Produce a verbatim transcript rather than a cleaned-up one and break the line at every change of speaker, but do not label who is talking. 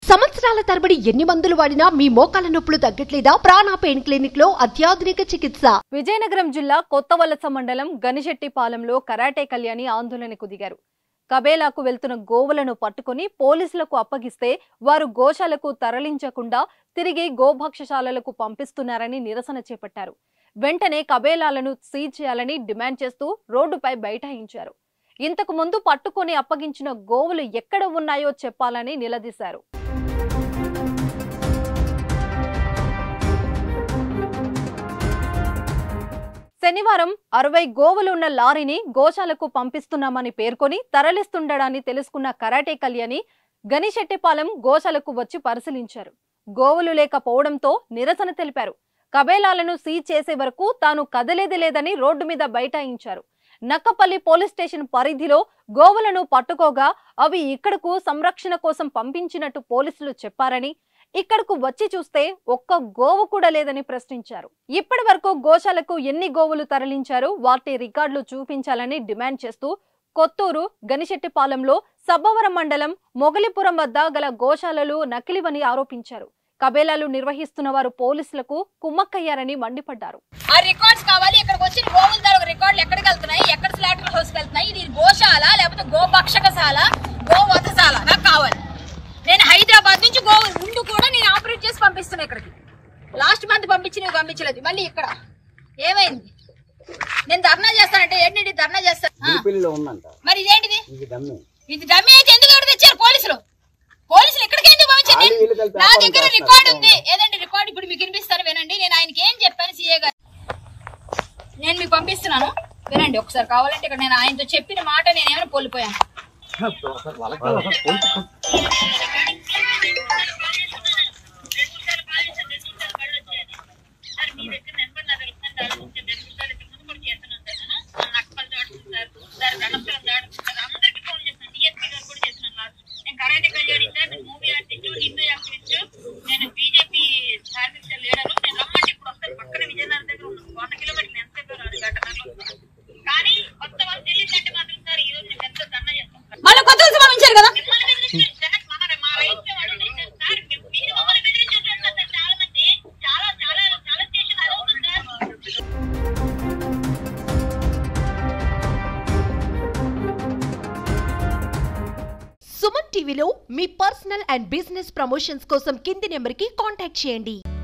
సంవత్సరాల తరబడి ఎన్ని మందులు వాడినా మీ మోకాల నొప్పులు తగ్గట్లేదా? ప్రాణ పెయిన్ క్లినిక్ లో అత్యాధునిక చికిత్స.
విజయనగరం జిల్లా కొత్తవలస మండలం గనిశెట్టిపాలెంలో కరాటే కళ్యాణి ఆందోళనకు దిగారు. కబేలాకు వెళ్తున్న గోవులను పట్టుకుని పోలీసులకు అప్పగిస్తే వారు గోశాలకు తరలించకుండా తిరిగి గోభక్షశాలలకు పంపిస్తున్నారని నిరసన చేపట్టారు. వెంటనే కబేలాలను సీజ్ చేయాలని డిమాండ్ చేస్తూ రోడ్డుపై బైఠాయించారు. ఇంతకు ముందు పట్టుకుని అప్పగించిన గోవులు ఎక్కడ ఉన్నాయో చెప్పాలని నిలదీశారు. శనివారం అరవై గోవులున్న లారీని గోశాలకు పంపిస్తున్నామని పేర్కొని తరలిస్తుండడాన్ని తెలుసుకున్న కరాటే కళ్యాణి గనిశెట్టిపాలెం గోశాలకు వచ్చి పరిశీలించారు. గోవులు లేకపోవడంతో నిరసన తెలిపారు. కబేలాలను సీజ్ చేసే వరకు తాను కదలేది లేదని రోడ్డు మీద బైఠాయించారు. నక్కపల్లి పోలీస్ స్టేషన్ పరిధిలో గోవులను పట్టుకోగా అవి ఇక్కడకు సంరక్షణ కోసం పంపించినట్టు పోలీసులు చెప్పారని, ఇక్కడకు వచ్చి చూస్తే ఒక్క గోవు కూడా లేదని ప్రశ్నించారు. ఇప్పటి వరకు గోశాలకు ఎన్ని గోవులు తరలించారు, వాటి రికార్డులు చూపించాలని డిమాండ్ చేస్తూ కొత్తూరు గనిశెట్టిపాలెంలో సబ్బవరం మండలం మొగలిపురం వద్ద గల గోశాలలు నకిలీవని ఆరోపించారు. కబేలాలు నిర్వహిస్తున్న వారు పోలీసులకు కుమ్మక్కయ్యారని మండిపడ్డారు.
ఆ రికార్డ్స్ కావాలి. ఇక్కడికి వచ్చిన గోవుల తాలూకు రికార్డులు ఎక్కడికి వెళ్తున్నాయి, ఎక్కడ స్లాటర్ హౌస్కి వెళ్తున్నాయి, ఇది గోశాల లేకపోతే గోభక్షకశాల, గోవధశాల నాకు కావాలి. నేను హైదరాబాద్ నుంచి గోవు ముందు కూడా నేను ఆపరేట్ చేసి పంపిస్తున్నా ఇక్కడికి. లాస్ట్ మంత్ పంపించి నువ్వు పంపించలేదు. మళ్ళీ ఇక్కడ ఏమైంది? నేను ధర్నా చేస్తానంటే ఏంటి ధర్నా చేస్తాను? మరి ఇదేంటిది? ఇది డమ్మీ అయితే ఎందుకు ఎవరు తెచ్చారు పోలీసులు? పోలీసులు ఇక్కడికి ఎందుకు పంపించారు? నా దగ్గర రికార్డు ఉంది. ఏదండి రికార్డు? ఇప్పుడు మీకు వినిపిస్తాను వినండి. నేను ఆయనకి ఏం చెప్పాను సీఏ గారు, నేను మీకు పంపిస్తున్నాను వినండి ఒకసారి. కావాలంటే ఇక్కడ నేను ఆయనతో చెప్పిన మాట నేను ఏమైనా కోల్పోయాను. నేను బీజేపీ ధార్మిక లీడరు. నేను రమ్మంటే ఇప్పుడు వస్తాను. పక్కన విజయనగరం దగ్గర వంద కిలోమీటర్లు ఎంత కానీ కొత్త వాళ్ళు తెలియదంటే మాత్రం సార్ ఈ రోజు పెద్ద ధర్నా చేస్తాం. మళ్ళీ కొత్త వాళ్ళు పంపించారు కదా. మా రైతు వాళ్ళు సార్ మీరు మమ్మల్ని బెదిరించారు సార్. చాలా మంది చాలా చాలా చాలా స్టేషన్ అదవుతుంది సార్.
సుమన్ టీవీలో మీ పర్సనల్ అండ్ బిజినెస్ ప్రమోషన్స్ కోసం కింది నెంబర్కి కాంటాక్ట్ చేయండి.